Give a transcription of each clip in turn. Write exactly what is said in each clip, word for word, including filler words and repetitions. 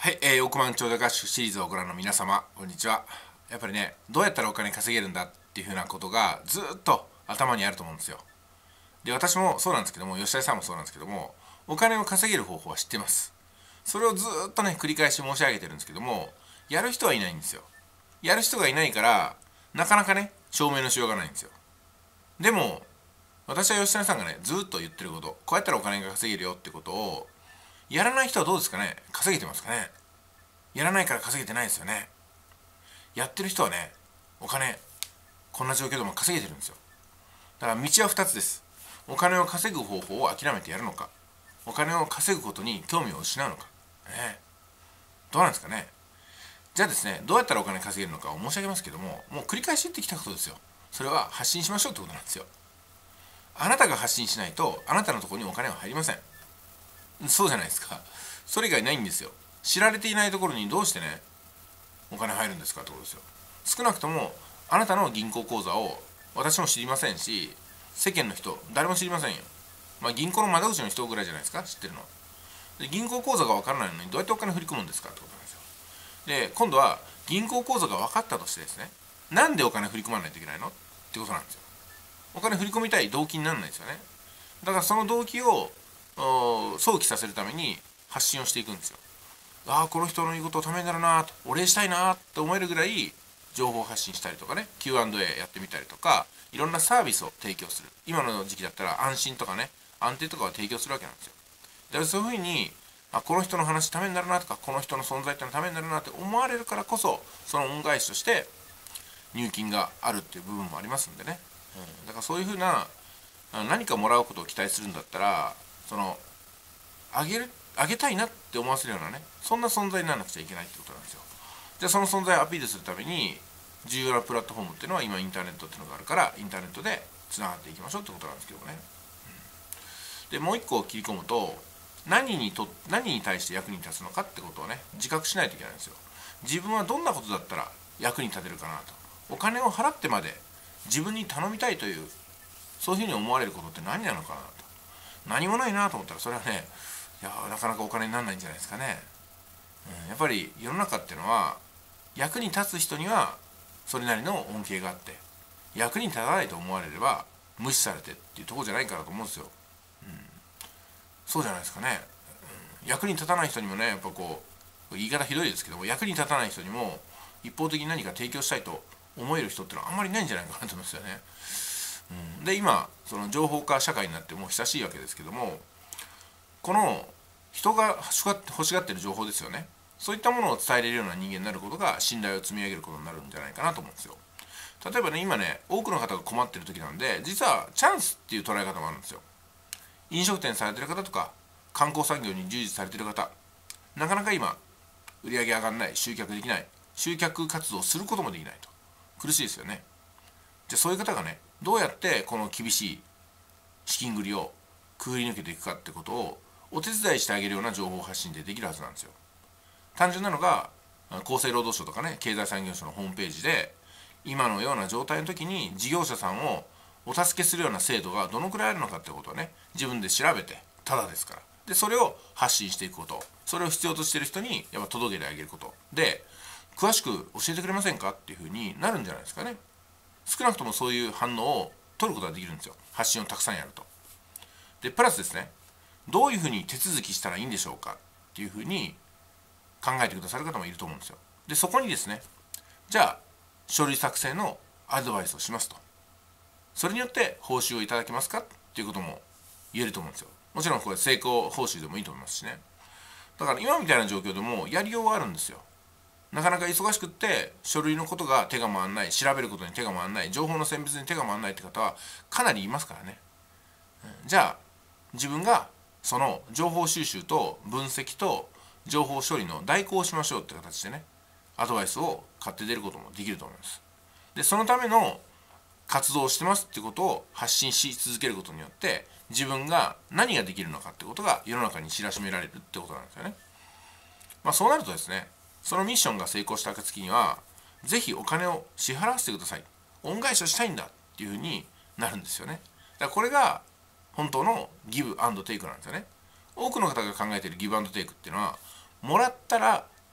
はい、えー、億万長者合宿シリーズをご覧の皆様、こんにちは。やっぱりね、どうやったらお金稼げるんだっていうふうなことがずっと頭にあると思うんですよ。で、私もそうなんですけども、吉田さんもそうなんですけども、お金を稼げる方法は知ってます。それをずっとね、繰り返し申し上げてるんですけども、やる人はいないんですよ。やる人がいないから、なかなかね、証明のしようがないんですよ。でも、私は吉田さんがね、ずっと言ってること、こうやったらお金が稼げるよってことを、やらない人はどうですかね。稼げてますかね。やらないから稼げてないですよね。やってる人はね、お金こんな状況でも稼げてるんですよ。だから道はふたつです。お金を稼ぐ方法を諦めてやるのか、お金を稼ぐことに興味を失うのか、ね、どうなんですかね。じゃあですね、どうやったらお金稼げるのかを申し上げますけども、もう繰り返し言ってきたことですよ。それは発信しましょうってことなんですよ。あなたが発信しないとあなたのところにお金は入りません。そうじゃないですか。それ以外ないんですよ。知られていないところにどうしてね、お金入るんですかってことですよ。少なくともあなたの銀行口座を私も知りませんし、世間の人誰も知りませんよ。まあ銀行の窓口の人ぐらいじゃないですか、知ってるのは。で、銀行口座が分からないのにどうやってお金振り込むんですかってことなんですよ。で、今度は銀行口座が分かったとしてですね、なんでお金振り込まないといけないのってことなんですよ。お金振り込みたい動機にならないですよね。だからその動機を想起させるために発信をしていくんですよ。ああ、この人の言うことためになるなと、お礼したいなと思えるぐらい情報発信したりとかね、 キューアンドエー やってみたりとか、いろんなサービスを提供する。今の時期だったら安心とかね、安定とかを提供するわけなんですよ。だからそういうふうに、あ、この人の話ためになるなとか、この人の存在ってのためになるなって思われるからこそ、その恩返しとして入金があるっていう部分もありますんでね、うん、だからそういうふうな何かもらうことを期待するんだったら、そのあげるあげたいなって思わせるようなね、そんな存在にならなくちゃいけないってことなんですよ。じゃあその存在をアピールするために重要なプラットフォームっていうのは今インターネットっていうのがあるから、インターネットでつながっていきましょうってことなんですけどね、うん、でもう一個切り込むと、何にと何に対して役に立つのかってことをね、自覚しないといけないんですよ。自分はどんなことだったら役に立てるかなと。お金を払ってまで自分に頼みたいという、そういうふうに思われることって何なのかなと。何もないなと思ったら、それはね、いやなかなかお金にならないんじゃないですかね、うん、やっぱり世の中っていうのは、役に立つ人にはそれなりの恩恵があって、役に立たないと思われれば無視されてっていうところじゃないかなと思うんですよ、うん、そうじゃないですかね、うん、役に立たない人にもね、やっぱこう言い方ひどいですけども、役に立たない人にも一方的に何か提供したいと思える人っていうのはあんまりないんじゃないかなと思いますよね。うん、で、今その情報化社会になってもう久しいわけですけども、この人が欲しがってる情報ですよね、そういったものを伝えれるような人間になることが信頼を積み上げることになるんじゃないかなと思うんですよ。例えばね、今ね、多くの方が困ってる時なんで、実はチャンスっていう捉え方もあるんですよ。飲食店されてる方とか観光産業に従事されてる方、なかなか今売り上げ上がらない、集客できない、集客活動をすることもできないと、苦しいですよね。じゃあそういう方がね、どうやってこの厳しい資金繰りをくぐり抜けていくかってことをお手伝いしてあげるような情報発信でできるはずなんですよ。単純なのが、厚生労働省とかね、経済産業省のホームページで、今のような状態の時に事業者さんをお助けするような制度がどのくらいあるのかってことをね、自分で調べて、ただですから、でそれを発信していくこと、それを必要としている人にやっぱ届けてあげることで、詳しく教えてくれませんかっていうふうになるんじゃないですかね。少なくともそういう反応を取ることができるんですよ、発信をたくさんやると。でプラスですね、どういうふうに手続きしたらいいんでしょうかっていうふうに考えてくださる方もいると思うんですよ。でそこにですね、じゃあ書類作成のアドバイスをしますと、それによって報酬をいただけますかっていうことも言えると思うんですよ。もちろんこれ成功報酬でもいいと思いますしね。だから今みたいな状況でもやりようはあるんですよ。なかなか忙しくって書類のことが手が回らない、調べることに手が回らない、情報の選別に手が回らないって方はかなりいますからね。じゃあ自分がその情報収集と分析と情報処理の代行をしましょうって形でね、アドバイスを買って出ることもできると思います。でそのための活動をしてますってことを発信し続けることによって、自分が何ができるのかってことが世の中に知らしめられるってことなんですよね。まあそうなるとですね、そのミッションが成功した暁にはぜひお金を支払わせてください、恩返しをしたいんだっていうふうになるんですよね。だからこれが本当のギブアンドテイクなんですよね。多くの方が考えているギブアンドテイクっていうのは、もらったら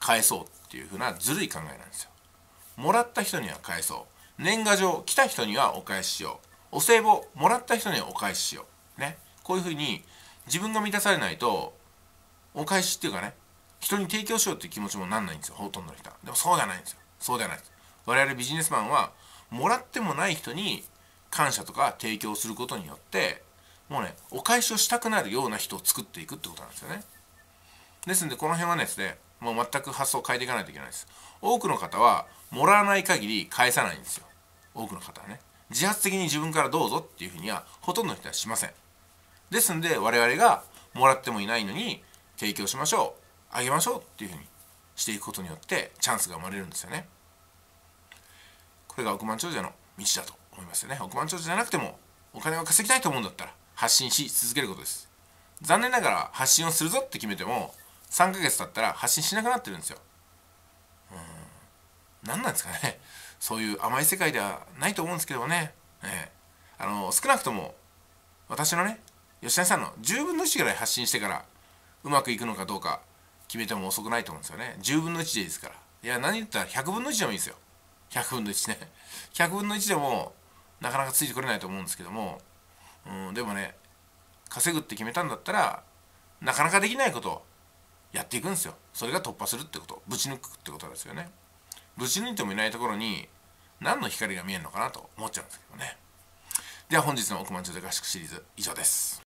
返そうっていう風なずるい考えなんですよ。もらった人には返そう、年賀状来た人にはお返ししよう、お歳暮もらった人にはお返ししようね、こういう風に自分が満たされないとお返しっていうかね、人に提供しようっていう気持ちもなんないんですよ、ほとんどの人は。でもそうではないんですよ。そうではないです。我々ビジネスマンはもらってもない人に感謝とか提供することによって、もうね、お返しをしたくなるような人を作っていくってことなんですよね。ですのでこの辺はですね、もう全く発想を変えていかないといけないです。多くの方はもらわない限り返さないんですよ。多くの方はね、自発的に自分からどうぞっていうふうにはほとんどの人はしません。ですので我々がもらってもいないのに提供しましょう、あげましょうっていうふうにしていくことによってチャンスが生まれるんですよね。これが億万長者の道だと思いますよね。億万長者じゃなくてもお金を稼ぎたいと思うんだったら発信し続けることです。残念ながら発信をするぞって決めてもさんかげつ経ったら発信しなくなってるんですよ。うーん、何なんですかね。そういう甘い世界ではないと思うんですけどもね、えー、あの少なくとも私のね、吉谷さんのじゅうぶんのいちぐらい発信してからうまくいくのかどうか決めても遅くないと思うんですよね。じゅうぶんのいちでいいですから。いや、何言ったらひゃくぶんのいちでもいいですよ。ひゃくぶんのいちね。ひゃくぶんのいちでもなかなかついてこれないと思うんですけども、うん、でもね、稼ぐって決めたんだったらなかなかできないことをやっていくんですよ。それが突破するってこと、ぶち抜くってことですよね。ぶち抜いてもいないところに何の光が見えるのかなと思っちゃうんですけどね。では本日の億万長者合宿シリーズ以上です。